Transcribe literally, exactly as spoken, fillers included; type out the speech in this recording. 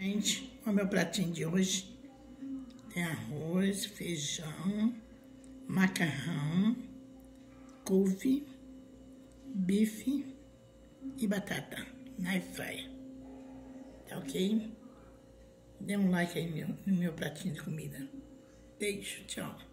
Gente, o meu pratinho de hoje tem arroz, feijão, macarrão, couve, bife e batata na airfryer. Tá ok? Dê um like aí no meu, no meu pratinho de comida. Beijo, tchau.